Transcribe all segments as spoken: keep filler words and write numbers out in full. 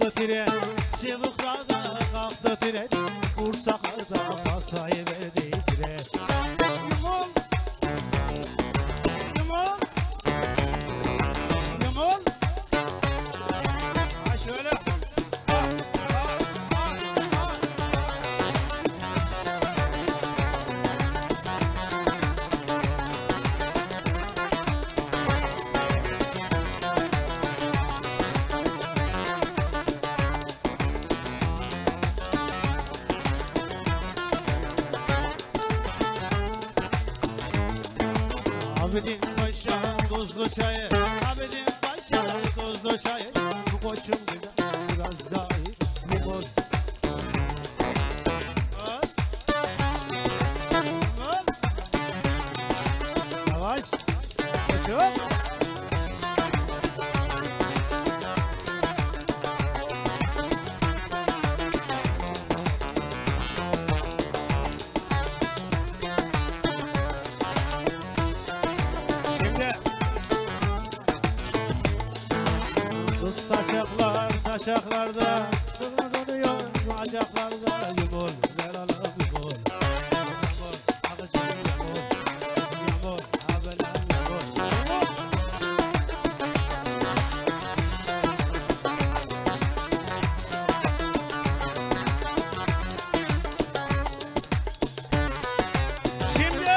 kalktı tren, çığlıklarda kalktı tren, kursaklarda kasayı verdi tren. Yumul, yumul, yumul. Ha şöyle. Abidin Paşa tuzlu çayı, Abidin Paşa tuzlu çayı. Bu koçum güzel, biraz daha iyi, limon. Yavaş, koçum. Saçaklar saçaklarda dönüyor bacaklarda limon ver alalım limon limon ağacım limon limon habeler limon. Şimdi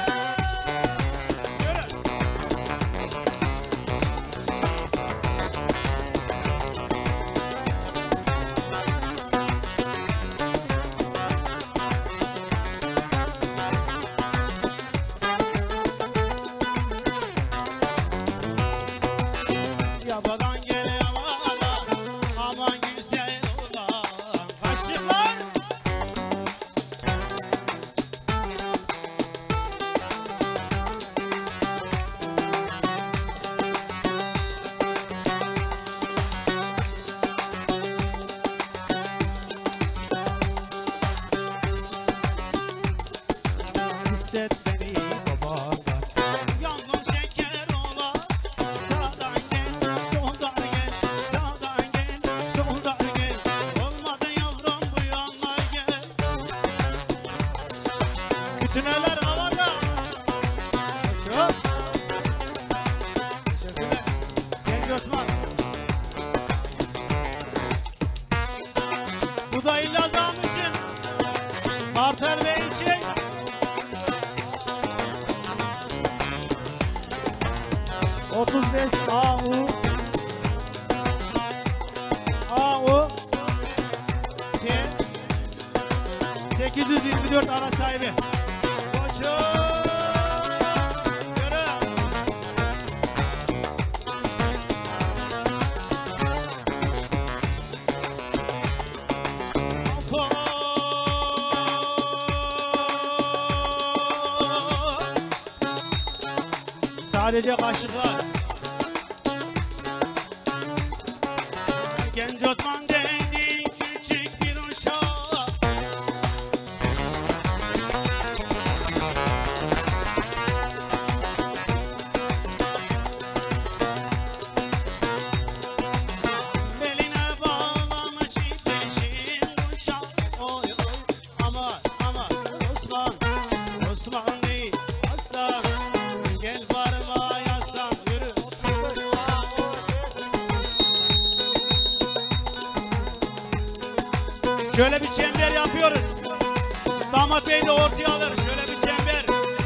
yabadan gele aman aman güzel olan kaşıklar. Hisset beni babandan, yangın şeker ola. Sağdan gel, soldan gel, sağdan gel, soldan gel. Olmadı yavrum bu yanlar gel. Bütün eller havada. Çok. Teşekkürler. Genç Osman. Bu da İllaz almışsın. Martel Bey için. otuz beş A U A U T sekiz yüz yirmi dört ara sahibi. Koçum yürü. Sadece kaşıklar. Genç Osman değdi küçük bir uşak. Beline bağlamış ipleşir uşak. Oy oy aman aman Osman, Osman değil aslan. Gel barıma yaslan yürü. Şöyle bir çember yapıyoruz. Damat bey de ortaya alır. Şöyle bir çember.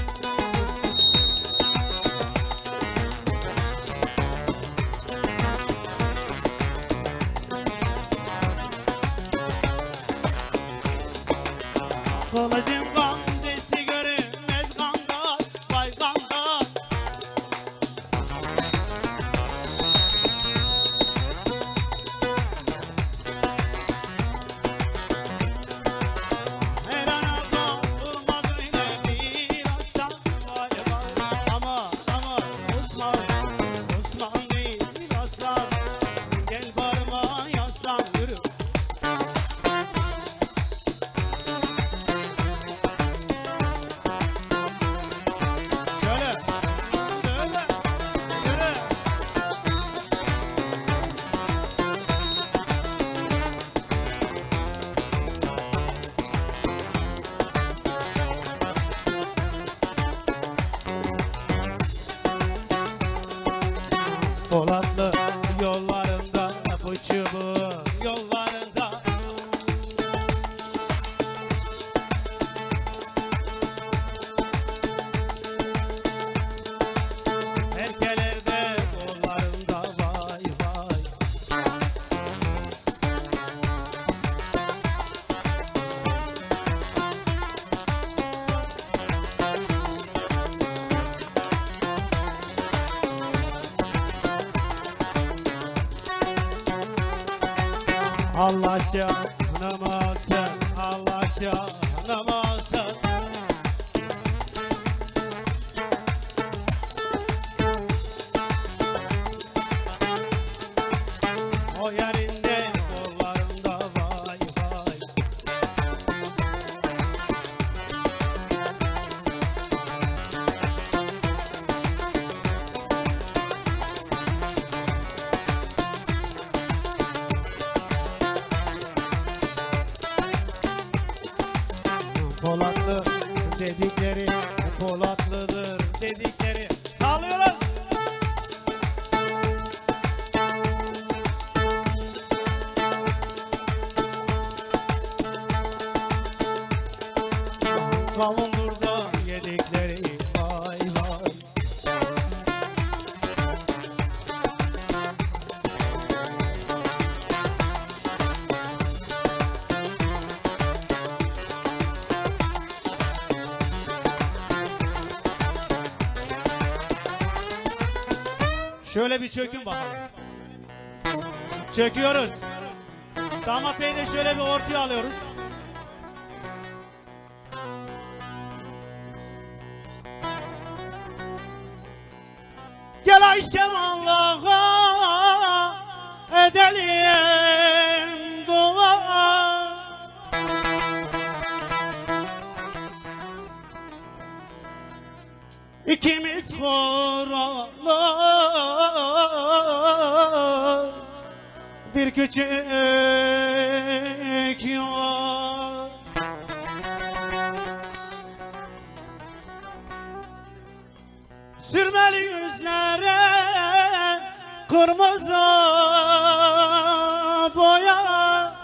Kılıcın gamzesi görünmez ganga, vay ganga. Her ana durmaz öyle bir aslan, vay vay. Ama ama Osman, Osman değil aslan. Gel barıma yaslan yürü. Allah canımasın, Allah canımasın. O yerinde kollarında vay vay. Polatlı dedikleri, Polatlıdır dedikleri. Sallıyorlar. Kavundur da yedikleri vay vay. Şöyle bir çökün bakalım. Çöküyoruz. Damat Bey de şöyle bir ortaya alıyoruz. Gel Ayşem Allah'a edelim dua. İkimiz huralı bir küçük yuva. Sürmeli yüzlere kırmızı boya.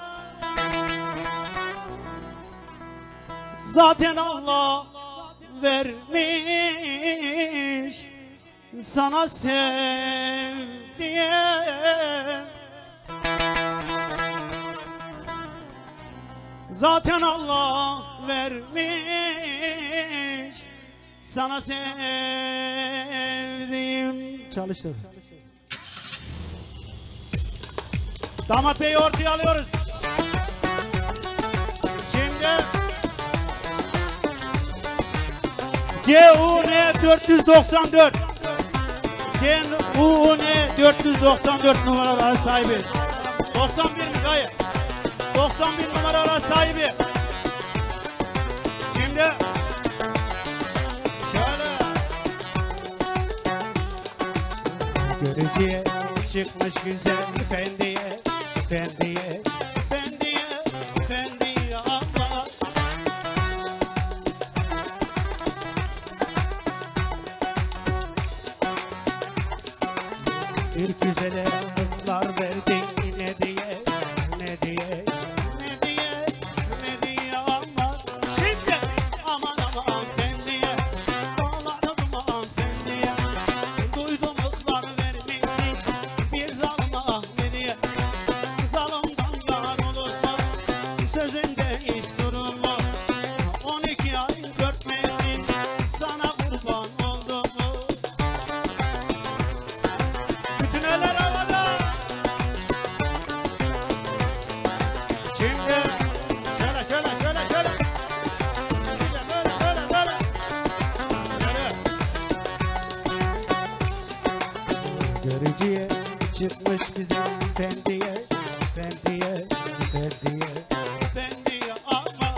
Zaten Allah vermiş sana sev diye. Zaten Allah vermiş sana sevdiğim. Çalıştır. Damat Bey'i ortaya alıyoruz. Şimdi C U N dört yüz doksan dört C U N dört yüz doksan dört numaralı sahibi. doksan bir mi kayıp? doksan bir numaralı sahibi. Şimdi şöyle görücüye çıkmış güzel efendiye, efendiye, efendiye, efendiye Allah. Bir güzele kızlar verdi ne diye, ne diye, ne diye, ne diye Allah. Şimdi aman aman efendiye, bağladım aman efendiye. Duydum kızlar vermişsin bir zalıma ne diye. Zalımdan yar olur mu, sözünde hiç durur mu? On iki ay dört mevsim sana kurban oldum mu? Bütün eller havada. Şimdi şöyle şöyle şöyle şöyle. Böyle böyle böyle böyle. Görücüye çıkmış bizim efendiye, efendiye, efendiye, efendiye ama.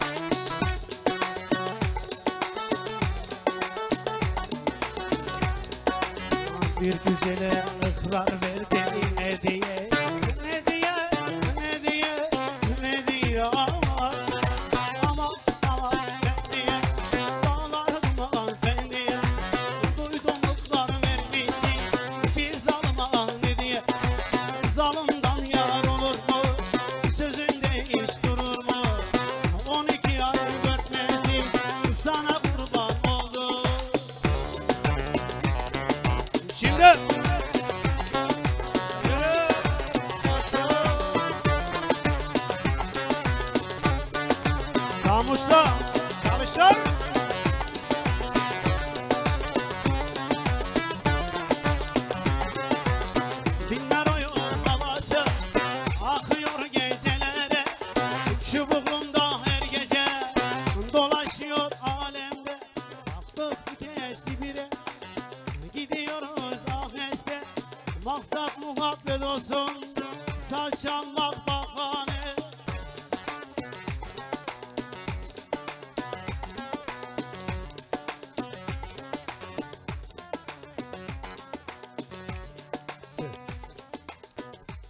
Bir güzele ıkrar verdi ne diye, ne diye, ne diye, ne diye ama. Ama ama ne diye, bağlarım aman efendiye. Duydum ıkrar vermişsin bir zalıma ne diye. Zalımdan yar olur mu, sözünde hiç durur mu? On iki ay dört mevsim sana kurban oldu. Şimdi yürü. Kamusla çalışlar. Dinler oyun havası akıyor gece.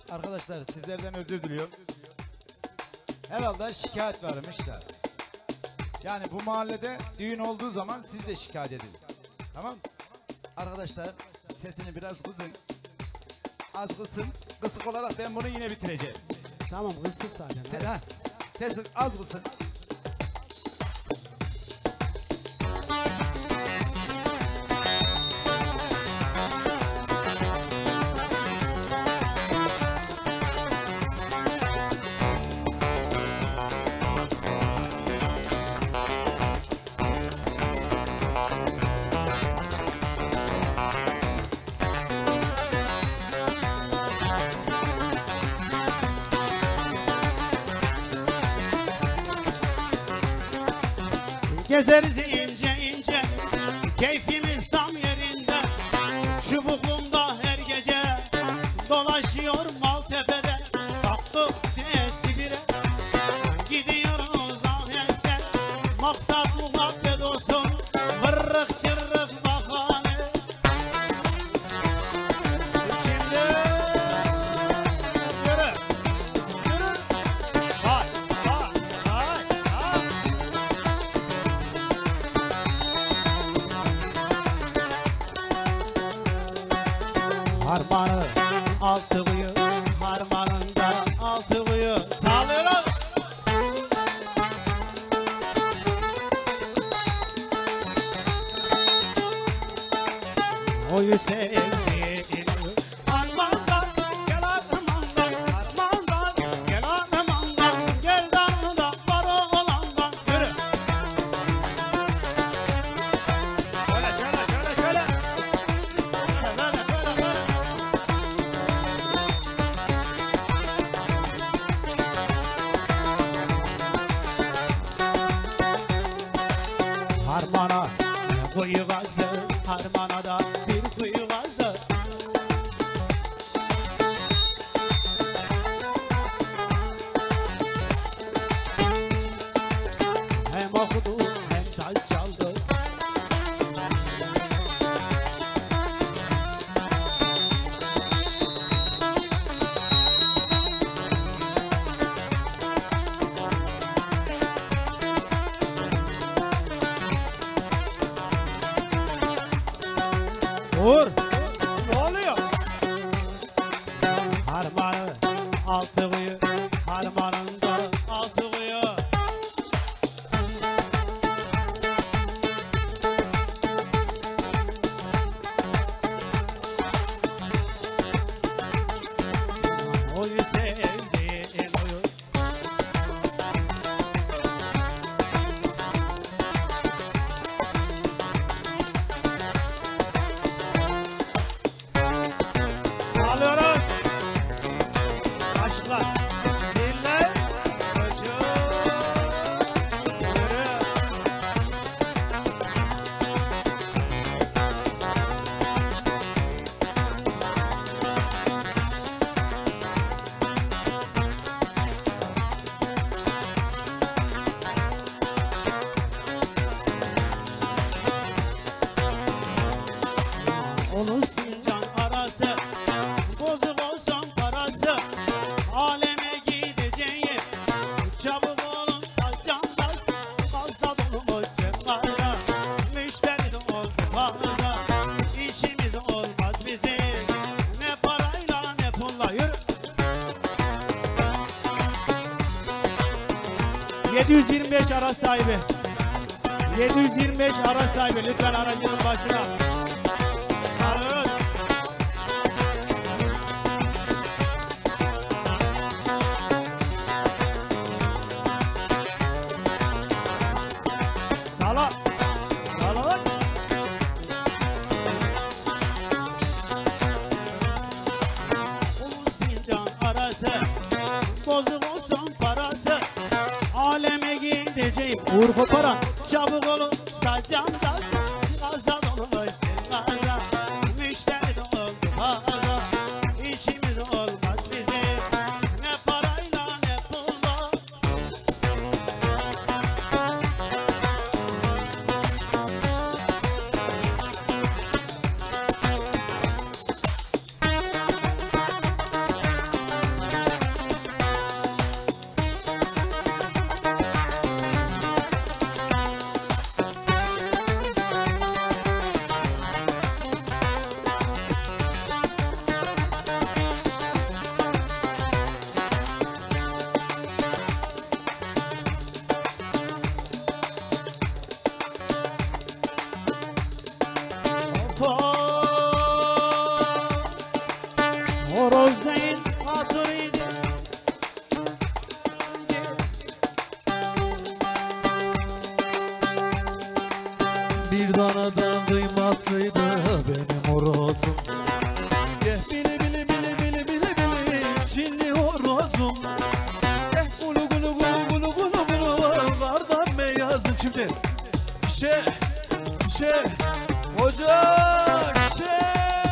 Arkadaşlar sizlerden özür diliyorum. Herhalde şikayet varmış da. Yani bu mahallede düğün olduğu zaman siz de şikayet edin. Tamam? Arkadaşlar sesini biraz kısın. Az kısın. Kısık olarak ben bunu yine bitireceğim. Tamam kızsın zaten. Sen, ha, sesi az kısın. Gezeriz ince ince, keyfimiz tam yerinde. Çubuklumda her gece dolaşıyor Maltepe'de. Taktık tesbire, gidiyoruz aheste. Maksat muhabbet olsun, vırrık çırrık bahane. Şimdi yürü, yürü. Vay, vay, vay, vay. Harmanı altı kuyu, harmanında altı kuyu. Sağlıyorum. Oyu sevdiğim harmandan gel harmandan, harmandan gel harmandan, gel damdan var oğlandan. Yürü. Şöyle şöyle şöyle şöyle. Şöyle böyle böyle böyle. Harmana kuyu gazı, harmana da bir kuyu gazı. Hem okudu hem saz çaldı. Vur. Ne oluyor? Harmanı altı kuyu, harmanında altı kuyu. Oyu sevdiğim oyu. Alıyoruz. Aşklar. Ziller. Çocuğum. Yürü. Onun sincan arası, bozuk olsun parası. Aleme gideceğim, çabuk olun saçamdan. Fazla dolu mu cebada, müşteri de oldu fazla. İşimiz olmaz bizim, ne parayla ne pulla. Yürü. yedi yüz yirmi beş araç sahibi. yedi yüz yirmi beş araç sahibi lütfen aracının başına. Alıyoruz. Sağla. Sağla. Ulu sincan arası, bozuk olsun parası. Aleme gideceğim, Uğur Kopara. Çabuk olun saçamdan, fazla dolu gaza. Müşteri de oldu fazla, işimiz olmaz bizim, ne parayla ne pulla. Bir danadan kıymatlıydı benim horozum. Eh bili bili bili bili bili bili Çinli horozum. Eh gulu gulu gulu gulu gulu gulu kardan beyazım. Şimdi şe şe hoca şe.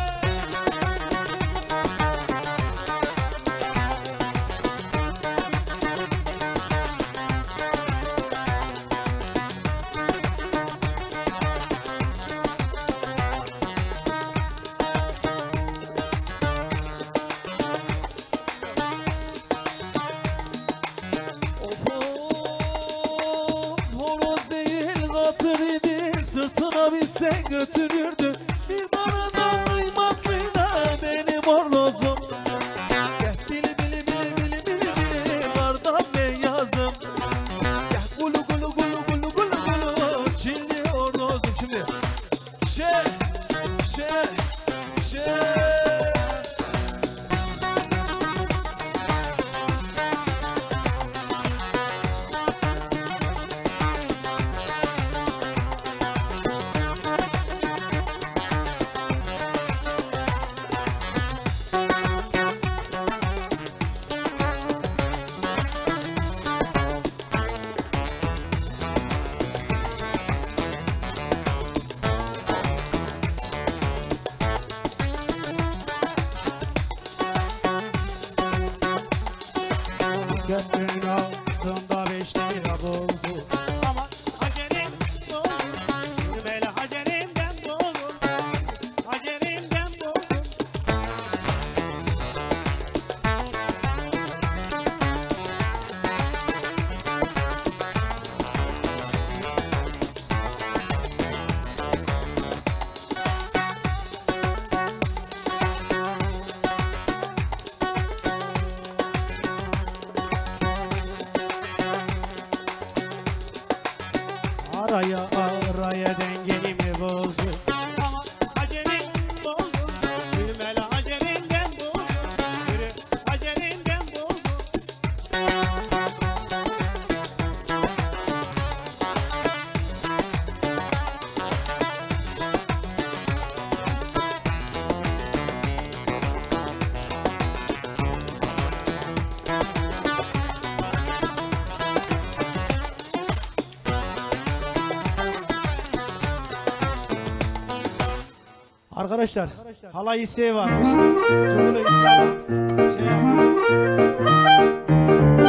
Sırtına binsen götürürdü. Bir danadan kıymatlıydı benim horozum. Gel bili bili bili bili bili bili kardan beyazım. Gel gulu gulu gulu gulu gulu gulu Çinli horozum. Şimdi şe şe şe. Köprünün altında beş lira buldu. Ama hacerim doldur. Şimdi böyle hacerimden doldur. Hacerimden doldur. Araya araya dengenimi bozdu. Ama hacerim doldur. Sürmeli hacerimden doldur. Yürü hacerimden doldur. Arkadaşlar, halay isteği varmış. Çoğunu isteği var. Şey yapalım.